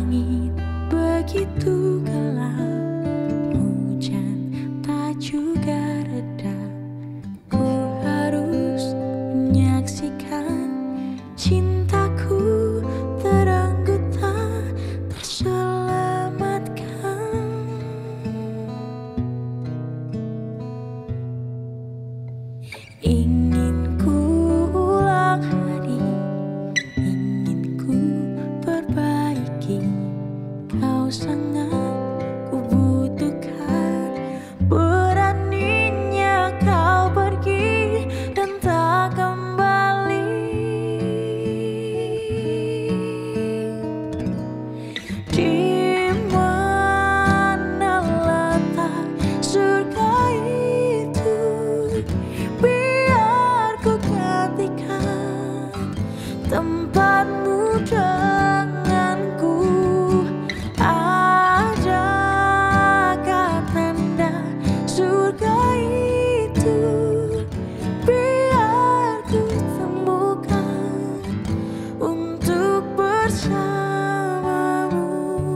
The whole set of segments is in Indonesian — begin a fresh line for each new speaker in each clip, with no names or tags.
Langit begitu gelap, hujan tak juga reda. Ku harus menyaksikan cintaku terenggut tak terselamatkan. Ingin ku ulang hari, ingin ku perbaiki. Kau sangat ku butuhkan, beraninya kau pergi dan tak kembali. Di mana letak surga itu? Biar ku gantikan tempatmu denganku. Adakah tanda surga itu? Biar ku temukan untuk bersamamu.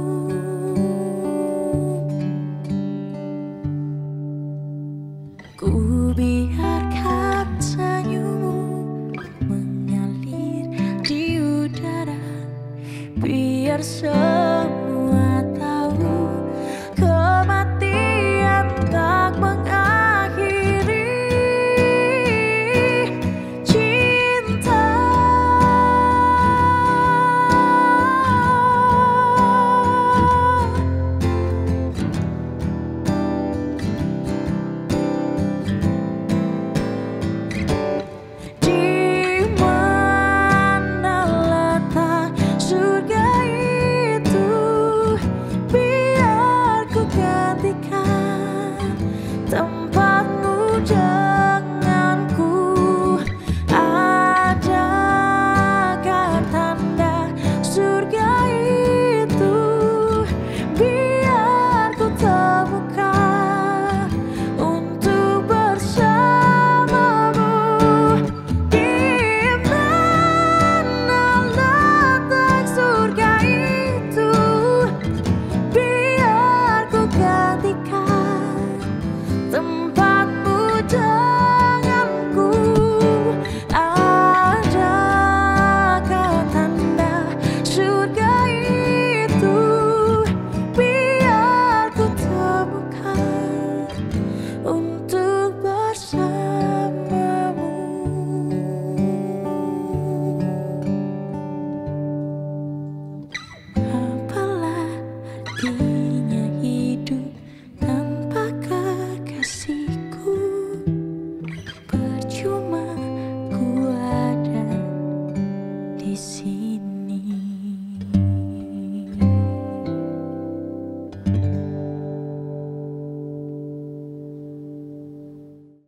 Ku biarkan senyummu mengalir di udara, biar semua tahu kematian tak mengakhiri cinta. Di mana letak surga itu? Biar ku gantikan tempatmu denganku. Adakah tanda surga itu? Biar ku temukan untuk bersamamu. Di mana letak surga itu? Biar ku gantikan tempatmu denganku. Adakah tanda surga itu? Biar ku temukan untuk bersamamu. Apalah artinya hidup tanpa kekasihku? Percuma ku ada di sini.